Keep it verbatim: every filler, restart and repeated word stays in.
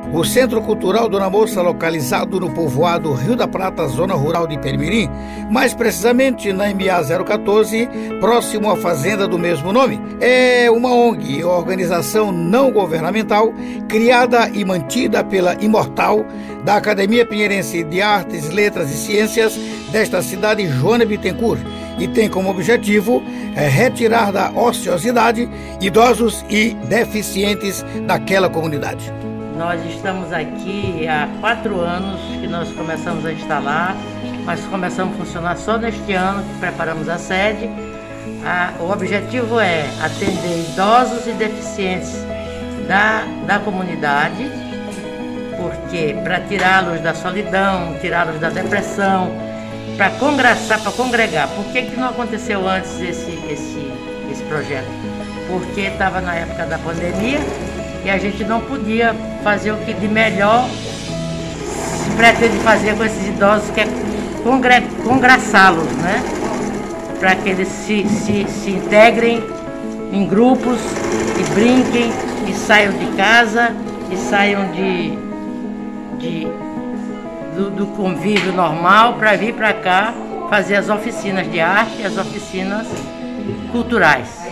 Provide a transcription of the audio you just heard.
O Centro Cultural Dona Moça, localizado no povoado Rio da Prata, zona rural de Perimirim, mais precisamente na M A zero quatorze, próximo à fazenda do mesmo nome, é uma O N G, organização não governamental, criada e mantida pela imortal da Academia Pinheirense de Artes, Letras e Ciências desta cidade, Joana Bittencourt, e tem como objetivo é, retirar da ociosidade idosos e deficientes daquela comunidade. Nós estamos aqui há quatro anos que nós começamos a instalar, mas começamos a funcionar só neste ano que preparamos a sede. A, o objetivo é atender idosos e deficientes da, da comunidade, porque para tirá-los da solidão, tirá-los da depressão, para congraçar, para congregar. Por que que não aconteceu antes esse, esse, esse projeto? Porque estava na época da pandemia e a gente não podia fazer o que de melhor se pretende fazer com esses idosos, que é congraçá-los, né? Para que eles se, se, se integrem em grupos e brinquem e saiam de casa e saiam de, de, do, do convívio normal para vir para cá fazer as oficinas de arte e as oficinas culturais.